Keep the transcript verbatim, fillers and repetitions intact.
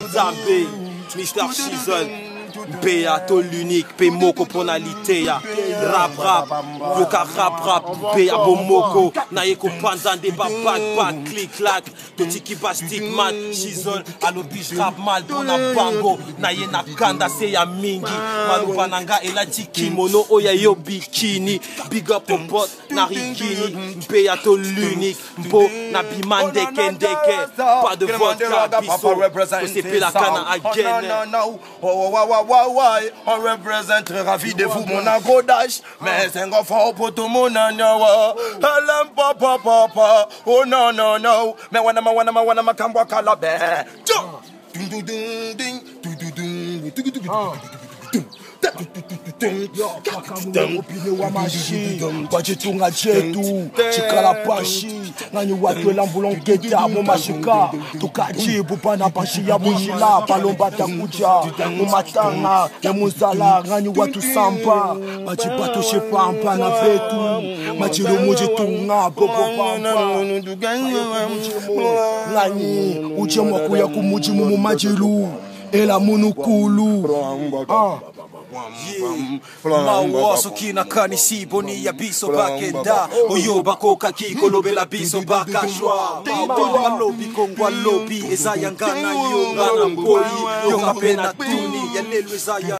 Zambé, Mister Shizzle, Béa, to l'unique, P Moko Ponalité, rap rap, Yoka rap rap, Béa Bomoko, Nayeko Panzande, Babat, Bat, Click Clack, Totiki Bastik Man, Shizzle, Allo Biche rap mal, Bona Bango, Naye Nakanda, Seya Mingi, Manu Bananga, et la Kimono, Oya Yo Bikini, Big Up au pote, Narikini, Béa to l'unique, Mpo, Nabiman Deke Ndeke, pas de vodka, Bisso, c'est la cana again. On représente ravi de vous mon agodash, mais c'est un enfant pour tout mon anyawa. Alam papa papa, oh non non non, mais wana ma wana ma wana ma kambwa kalabe. Ding ding ding ding ding ding ding. Upine wa mashi wachitunga chetu chikala pashi ngani watu lambulongeta mu mashika tukajibu pana pashi ya mujila palomba takuja mu matanga ya muzala ngani watu samba machipato shepampa na vetu machiro muje tunga popo pampa ngani uje mwakuya kumuji mu majilu ela munukulu ah Mawaso kina kanisi boni ya biso bakenda Oyo bako kakiko lobe la biso bakashwa Mawa lobi kongwa lobi Eza yangana yongana mpoli Yonga pena tuni ya lelu eza ya